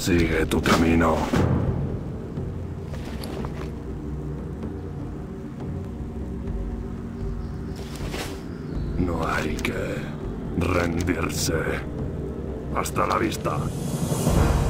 Sigue tu camino. No hay que rendirse. Hasta la vista.